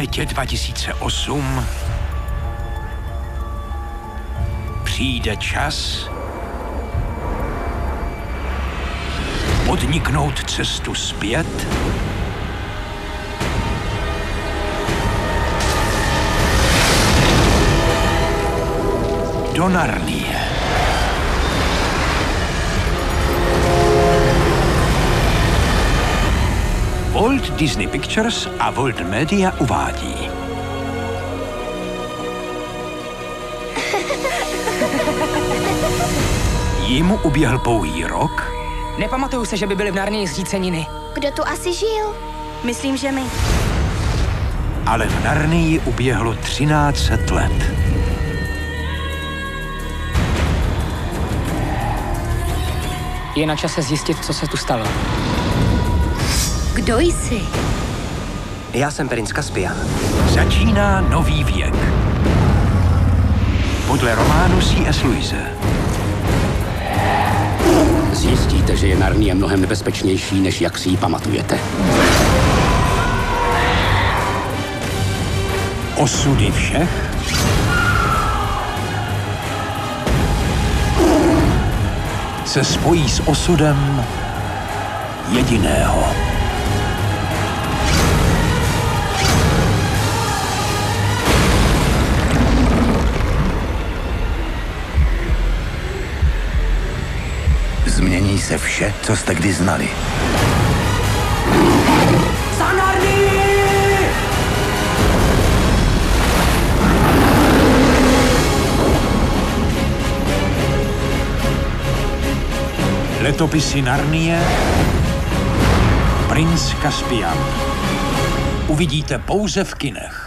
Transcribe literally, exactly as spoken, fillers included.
létě dva tisíce osm přijde čas podniknout cestu zpět do Narnie. Walt Disney Pictures a Walt Media uvádí. Jemu uběhl pouhý rok. Nepamatuju se, že by byly v Narnii zříceniny. Kdo tu asi žil? Myslím, že my. Ale v Narnii uběhlo třináct set let. Je na čase zjistit, co se tu stalo. Kdo jsi? Já jsem princ Caspian. Začíná nový věk. Podle románu C S Lewise. Zjistíte, že je Narnie mnohem nebezpečnější, než jak si ji pamatujete. Osudy všech se spojí s osudem jediného. Změní se vše, co jste kdy znali. Za Narnii! Letopisy Narnie, Princ Caspian. Uvidíte pouze v kinech.